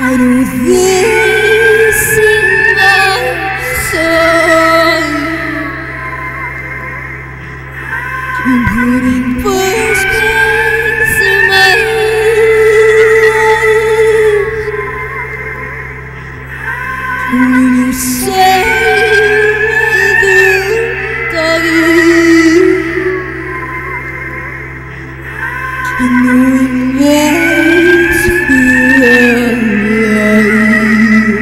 know this in my soul. You're putting flashbacks in my eyes. When you say I know it makes you feel alive.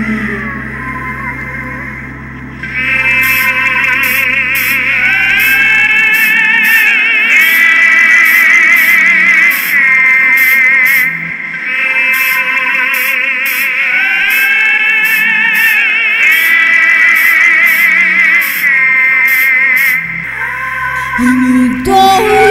And you don't